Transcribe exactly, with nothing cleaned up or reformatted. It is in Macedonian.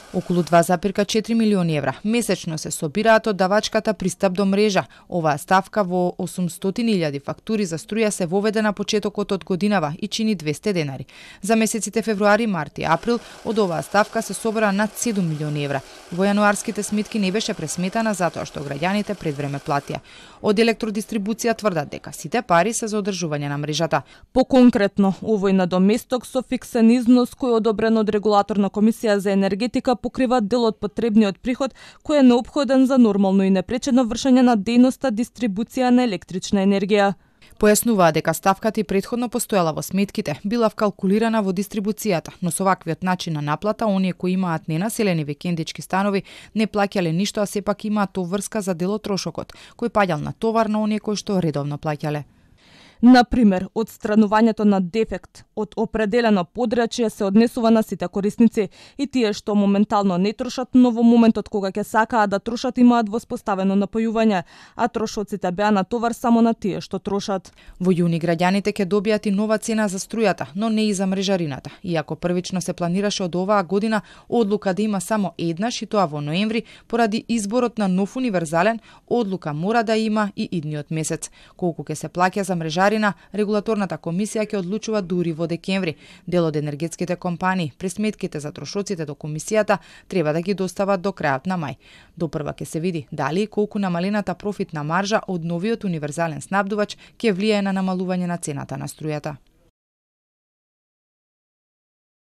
Околу два запирка четири милиони евра месечно се собираат од давачката пристап до мрежа. Оваа ставка во осумстотини илјади фактури за струја се воведе на почетокот од годинава и чини двесте денари. За месеците февруари, март и април од оваа ставка се собра над седум милиони евра. Во јануарските сметки не беше пресметана затоа што граѓаните пред време платија. Од електродистрибуција тврдат дека сите пари се за одржување на мрежата. Поконкретно, овој надоместок со фиксен износ кој е одобрен од регулаторна комисија за енергетика покрива дел од потребниот приход кој е неопходен за нормално и непречено вршење на дејноста дистрибуција на електрична енергија. Појаснуваа дека ставката и претходно постоела во сметките, била вкалкулирана во дистрибуцијата, но со ваквиот начин на наплата, оние кои имаат ненаселени викендички станови не плаќале ништо, а сепак имаат врска за дел од трошокот, кој паѓал на товар на оние кои што редовно плаќале. Например, одстранувањето на дефект од определено подрачје се однесува на сите корисници и тие што моментално не трошат, но во моментот кога ќе сакаат да трошат имаат воспоставено напојување, а трошоците беа на товар само на тие што трошат. Во јуни граѓаните ќе добијат и нова цена за струјата, но не и за мрежарината. Иако првично се планираше од оваа година одлука да има само еднаш и тоа во ноември, поради изборот на нов универзален, одлука мора да има и идниот месец. Колку ќе се плаќа за мрежарината, регулаторната комисија ќе одлучува дури во декември. Дел од енергетските компании пресметките за трошоците до комисијата треба да ги достават до крајот на мај. Допрва ќе се види дали и колку намалената профитна маржа од новиот универзален снабдувач ќе влијае на намалување на цената на струјата.